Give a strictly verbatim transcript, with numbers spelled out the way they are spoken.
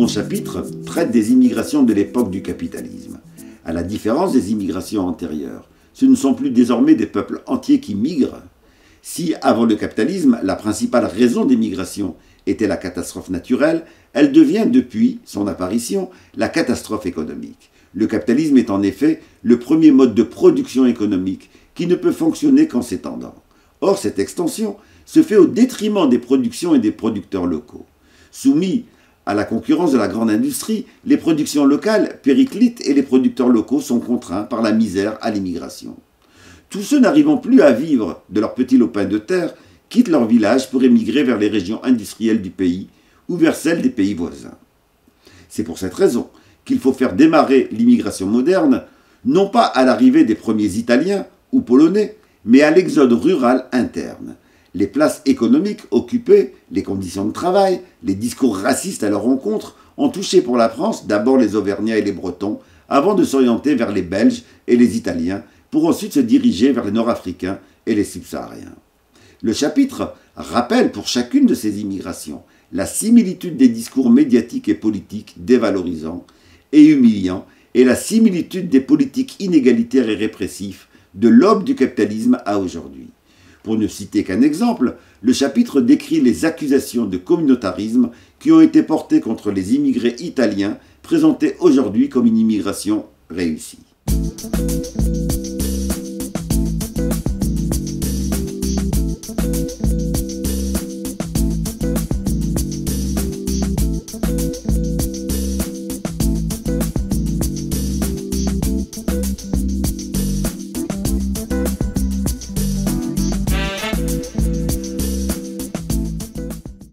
mon chapitre traite des immigrations de l'époque du capitalisme. À la différence des immigrations antérieures, ce ne sont plus désormais des peuples entiers qui migrent. Si, avant le capitalisme, la principale raison des migrations était la catastrophe naturelle, elle devient depuis son apparition la catastrophe économique. Le capitalisme est en effet le premier mode de production économique qui ne peut fonctionner qu'en s'étendant. Or, cette extension se fait au détriment des productions et des producteurs locaux. Soumis à la concurrence de la grande industrie, les productions locales périclitent et les producteurs locaux sont contraints par la misère à l'immigration. Tous ceux n'arrivant plus à vivre de leurs petits lopins de terre quittent leur village pour émigrer vers les régions industrielles du pays ou vers celles des pays voisins. C'est pour cette raison qu'il faut faire démarrer l'immigration moderne, non pas à l'arrivée des premiers Italiens ou Polonais, mais à l'exode rural interne. Les places économiques occupées, les conditions de travail, les discours racistes à leur rencontre ont touché pour la France d'abord les Auvergnats et les Bretons, avant de s'orienter vers les Belges et les Italiens, pour ensuite se diriger vers les Nord-Africains et les Subsahariens. Le chapitre rappelle pour chacune de ces immigrations la similitude des discours médiatiques et politiques dévalorisants et humiliants et la similitude des politiques inégalitaires et répressifs de l'aube du capitalisme à aujourd'hui. Pour ne citer qu'un exemple, le chapitre décrit les accusations de communautarisme qui ont été portées contre les immigrés italiens, présentés aujourd'hui comme une immigration réussie.